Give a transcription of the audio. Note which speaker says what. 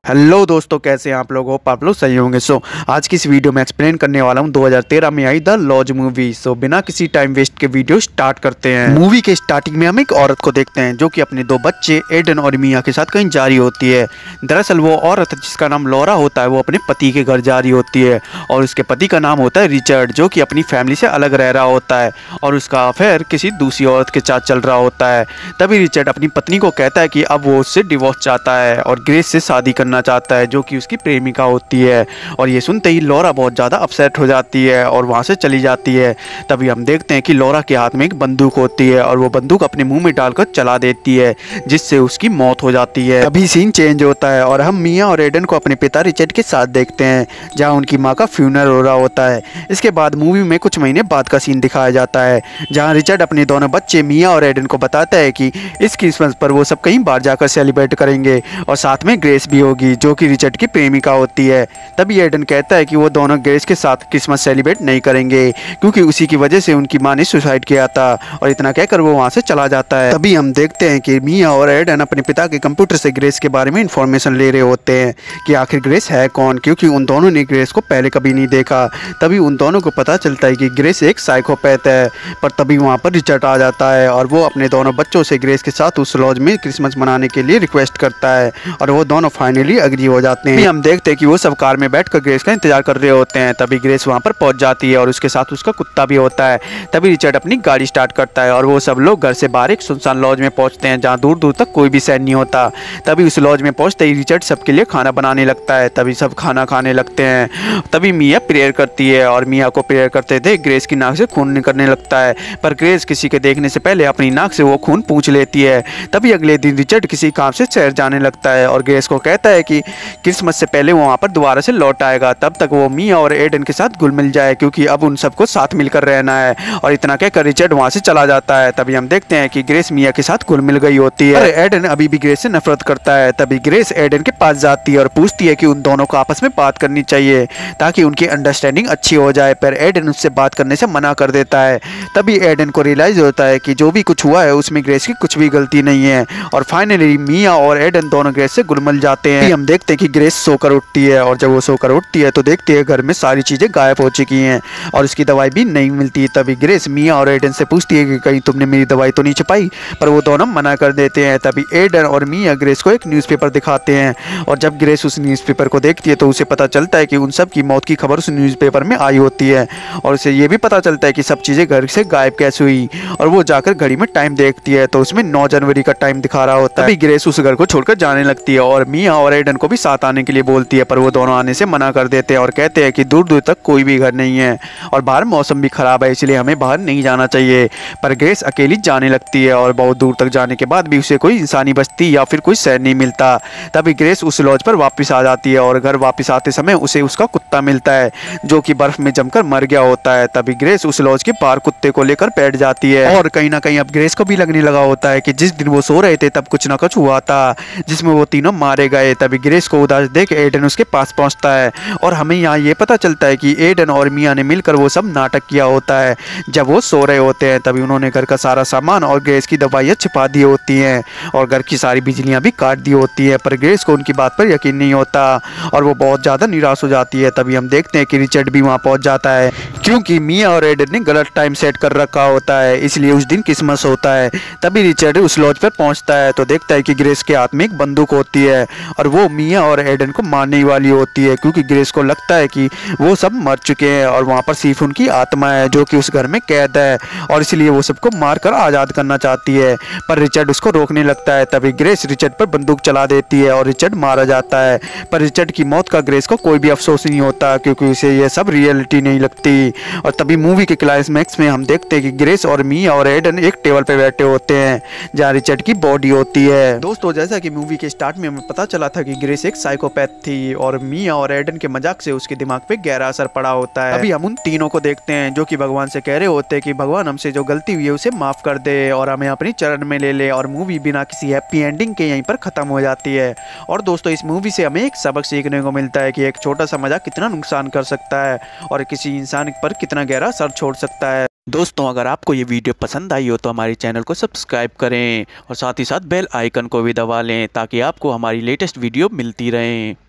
Speaker 1: Hello दोस्तों, कैसे हैं आप लोग? होप आप लोग सही होंगे। आज की इस वीडियो में एक्सप्लेन करने वाला हूं 2013 में आई द लॉज मूवी। बिना किसी टाइम वेस्ट के वीडियो स्टार्ट करते हैं। मूवी के स्टार्टिंग में हम एक औरत को देखते हैं जो कि अपने दो बच्चे एडन और मिया के साथ कहीं जा रही होती है। दरअसल वो औरत जिसका नाम लॉरा होता है वो अपने पति के घर जा रही होती है और उसके पति का नाम होता है रिचर्ड, जो कि अपनी फैमिली से अलग रह रहा होता है और उसका अफेयर किसी दूसरी औरत के साथ चल रहा होता है। तभी रिचर्ड अपनी पत्नी को कहता है कि अब वो उससे डिवोर्स चाहता है और ग्रेस से शादी करना चाहता है जो कि उसकी प्रेमिका होती है। और ये सुनते ही लॉरा बहुत ज़्यादा अपसेट हो जाती है और वहाँ से चली जाती है। तभी हम देखते हैं कि लॉरा के हाथ में एक बंदूक होती है और वो बंदूक अपने मुंह में डालकर चला देती है जिससे उसकी मौत हो जाती है। अभी सीन चेंज होता है और हम मिया और एडन को अपने पिता रिचर्ड के साथ देखते हैं जहाँ उनकी माँ का फ्यूनरल हो रहा होता है। इसके बाद मूवी में कुछ महीने बाद का सीन दिखाया जाता है जहाँ रिचर्ड अपने दोनों बच्चे मिया और एडन को बताता है कि इस क्रिसमस पर वो सब कहीं बाहर जाकर सेलिब्रेट करेंगे और साथ में ग्रेस भी होगी जो कि रिचर्ड की प्रेमिका होती है। तभी एडन कहता है कि वो दोनों ग्रेस के साथ क्रिसमस सेलिब्रेट नहीं करेंगे क्योंकि उसी की वजह से उनकी माँ ने सुसाइड किया था और इतना कहकर वो वहाँ से चला जाता है। तभी हम देखते हैं कि मिया और एडन अपने पिता के कंप्यूटर से ग्रेस के बारे में इंफॉर्मेशन ले रहे होते हैं कि आखिर ग्रेस है कौन, क्योंकि उन दोनों ने ग्रेस को पहले कभी नहीं देखा। तभी उन दोनों को पता चलता है कि ग्रेस एक साइकोपैथ है। पर तभी वहाँ पर रिचर्ड आ जाता है और वो अपने दोनों बच्चों से ग्रेस के साथ उस लॉज में क्रिसमस मनाने के लिए रिक्वेस्ट करता है और वो दोनों फाइनली एग्री हो जाते हैं। हम देखते हैं कि वो सब कार में बैठकर ग्रेस का इंतजार कर रहे होते हैं। तभी ग्रेस वहाँ पर पहुँच जाती है और उसके साथ उसका कुत्ता भी होता है। तभी रिचर्ड अपनी गाड़ी स्टार्ट करता है और वो सब लोग घर से बाहर एक सुनसान लॉज में पहुँचते हैं जहाँ दूर दूर तक कोई भी सैन नहीं होता। तभी उस लॉज में पहुँचते ही रिचर्ड सबके लिए खाना बनाने लगता है। तभी सब खाना खाने लगते हैं। तभी मिया प्रेयर करती है और मिया को प्रेयर करते थे ग्रेस की नाक से खून निकलने लगता है, पर ग्रेस किसी के देखने से पहले अपनी नाक से वो खून पूंछ लेती है। तभी अगले दिन रिचर्ड किसी काम से शहर जाने लगता है और ग्रेस को कहता है कि क्रिसमस से पहले वो वहाँ पर दोबारा से लौट आएगा, तब तक वो मिया और एडन के साथ घुल मिल जाए क्योंकि अब उन सबको साथ मिलकर रहना है। और इतना कहकर रिचर्ड वहाँ से चला जाता है। तभी हम देखते हैं कि ग्रेस मिया के साथ घुल मिल गई होती है और एडन अभी भी ग्रेस से नफरत करता है। तभी ग्रेस एडन के पास जाती है और पूछती है कि उन दोनों को आपस में बात करनी चाहिए ताकि उनकी अंडरस्टैंडिंग अच्छी हो जाए, पर एडन उससे बात करने से मना कर देता है। तभी एडन को रियलाइज होता है कि जो भी कुछ हुआ है उसमें ग्रेस की कुछ भी गलती नहीं है और फाइनली मिया और एडन दोनों ग्रेस से घुल मिल जाते हैं। हम देखते हैं कि ग्रेस सोकर उठती है और जब वो सोकर उठती है तो देखती है घर में सारी चीज़ें गायब हो चुकी हैं और उसकी दवाई भी नहीं मिलती। तभी ग्रेस मिया और एडन से पूछती है कि कहीं तुमने मेरी दवाई तो नहीं छुपाई, पर वो दोनों मना कर देते हैं। तभी एडन और मिया ग्रेस को एक न्यूज़पेपर दिखाते हैं और जब ग्रेस उस न्यूज़पेपर को देखती है तो उसे पता चलता है कि उन सब की मौत की खबर उस न्यूज़पेपर में आई होती है और उसे ये भी पता चलता है कि सब चीज़ें घर से गायब कैसे हुई। और वो जाकर घड़ी में टाइम देखती है तो उसमें 9 जनवरी का टाइम दिखा रहा होता है। तभी ग्रेस उस घर को छोड़कर जाने लगती है और मिया और एडन को भी साथ आने के लिए बोलती है, पर वो दोनों आने से मना कर देते हैं और कहते हैं कि दूर दूर तक कोई भी घर नहीं है और बाहर मौसम भी खराब है इसलिए हमें बाहर नहीं जाना चाहिए। पर ग्रेस अकेली जाने लगती है और बहुत दूर तक जाने के बाद भी उसे कोई इंसानी बस्ती या फिर कोई शहर नहीं मिलता। तभी ग्रेस उस लॉज पर वापस आ जाती है और घर वापस आते समय उसे उसका कुत्ता मिलता है जो कि बर्फ में जमकर मर गया होता है। तभी ग्रेस उस लॉज के बाहर कुत्ते को लेकर बैठ जाती है और कहीं ना कहीं अब ग्रेस को भी लगने लगा होता है कि जिस दिन वो सो रहे थे तब कुछ ना कुछ हुआ था जिसमें वो तीनों मारे गए। तभी ग्रेस को उदास देख एडन उसके पास पहुंचता है और हमें यहाँ ये पता चलता है कि एडन और मिया ने मिलकर वो सब नाटक किया होता है जब वो सो रहे होते हैं। तभी उन्होंने घर का सारा सामान और ग्रेस की दवाइयाँ छिपा दी होती हैं और घर की सारी बिजलियाँ भी काट दी होती हैं, पर ग्रेस को उनकी बात पर यकीन नहीं होता और वो बहुत ज़्यादा निराश हो जाती है। तभी हम देखते हैं कि रिचर्ड भी वहाँ पहुँच जाता है क्योंकि मिया और एडन ने गलत टाइम सेट कर रखा होता है इसलिए उस दिन क्रिसमस होता है। तभी रिचर्ड उस लॉज पर पहुँचता है तो देखता है कि ग्रेस के हाथ में एक बंदूक होती है और वो मिया और एडन को मारने वाली होती है क्योंकि ग्रेस को लगता है कि वो सब मर चुके हैं और वहाँ पर सिर्फ उनकी आत्मा है जो कि उस घर में कैद है और इसलिए वो सबको मारकर आज़ाद करना चाहती है, पर रिचर्ड उसको रोकने लगता है। तभी ग्रेस रिचर्ड पर बंदूक चला देती है और रिचर्ड मारा जाता है, पर रिचर्ड की मौत का ग्रेस को कोई भी अफसोस नहीं होता क्योंकि उसे ये सब रियलिटी नहीं लगती। और तभी मूवी के क्लाइमैक्स में हम देखते हैं कि ग्रेस और मिया और एडन एक टेबल पर बैठे होते हैं जहाँ रिचर्ड की बॉडी होती है। दोस्तों, जैसा कि मूवी के स्टार्ट में हमें पता चला था कि ग्रेस एक साइकोपैथ थी और मिया और एडन के मजाक से उसके दिमाग पे गहरा असर पड़ा होता है। अभी हम उन तीनों को देखते हैं जो कि भगवान से कह रहे होते हैं कि भगवान हमसे जो गलती हुई है उसे माफ कर दे और हमें अपनी चरण में ले ले, और मूवी बिना किसी हैप्पी एंडिंग के यहीं पर खत्म हो जाती है। और दोस्तों, इस मूवी से हमें एक सबक सीखने को मिलता है कि एक छोटा सा मजाक कितना नुकसान कर सकता है और किसी इंसान पर कितना गहरा असर छोड़ सकता है। दोस्तों अगर आपको ये वीडियो पसंद आई हो तो हमारे चैनल को सब्सक्राइब करें और साथ ही साथ बेल आइकन को भी दबा लें ताकि आपको हमारी लेटेस्ट वीडियो मिलती रहें।